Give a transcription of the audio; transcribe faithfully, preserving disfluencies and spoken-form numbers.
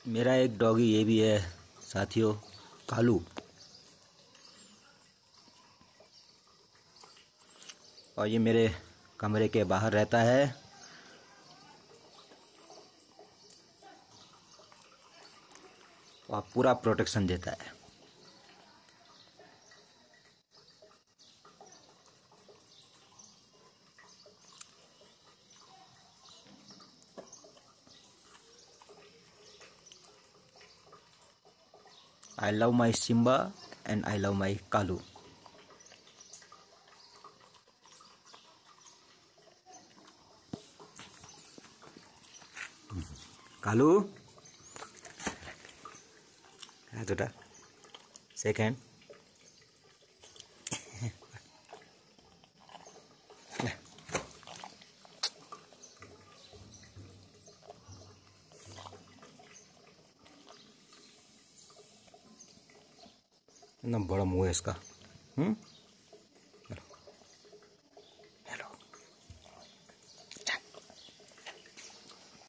मेरा एक डॉगी ये भी है साथियों, कालू। और ये मेरे कमरे के बाहर रहता है। और पूरा प्रोटेक्शन देता है। I love my Simba and I love my Kalu. Kalu, itu dah. Second. ना बड़ा मुंह है इसका। हम्म